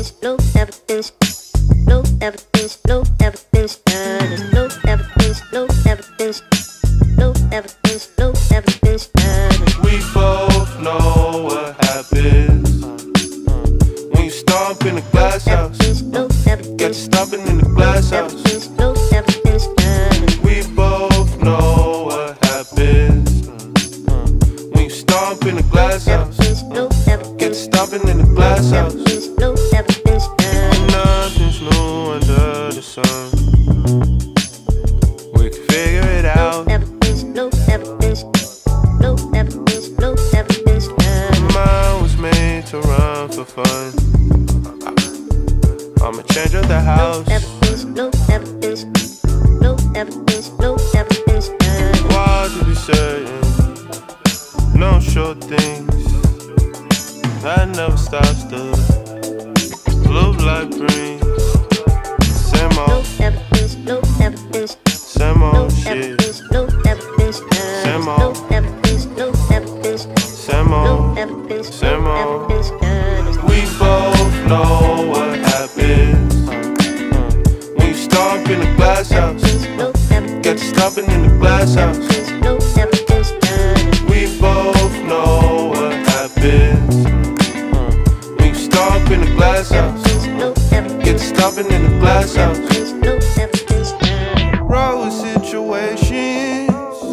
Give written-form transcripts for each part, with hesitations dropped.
evidence, no evidence, no evidence, no evidence, no evidence, no evidence, no evidence, no evidence. We both know what happens when you stomp in the glass house. Got you stomping in the glass house. We both know what happens when you stomp in the glass house. Get you stomping in the glass house. Nothing's new under the sun. We can figure it out. Mine was made to run for fun. I'm a change of the house. Why to be certain? No sure things. That never stops the blue light brings. Same old, same old shit. Same old, same old, same old. We both know what happens when you stomp in the glass house. Got you stomping in the glass house. We both know what happens when you stomp in the glass house. Get you stomping in the glass house. Raw situations.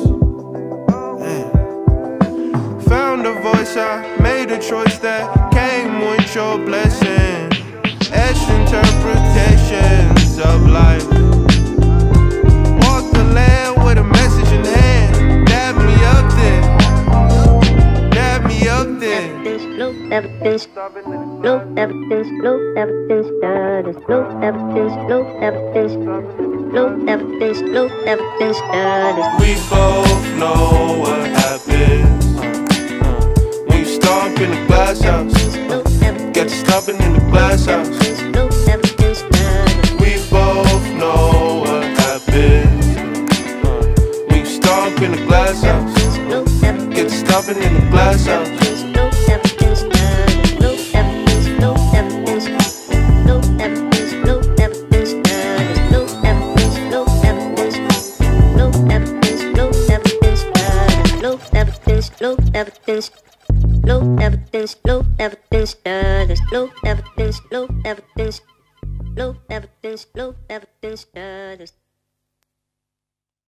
Found a voice, I made a choice that came with your blessing. Etched interpretations of life. Walk the land with a message in hand. Dab me up there. Dab me up there. No evidence, no evidence, no evidence, no evidence, no evidence, no evidence, no evidence. We both know what happens when you stomp in the glass house. Got you stomping in the glass house. We both know what happens when you stomp in the glass house. Get you stomping in the glass house. No evidence, no evidence, no evidence, no evidence, no evidence, no evidence, no evidence,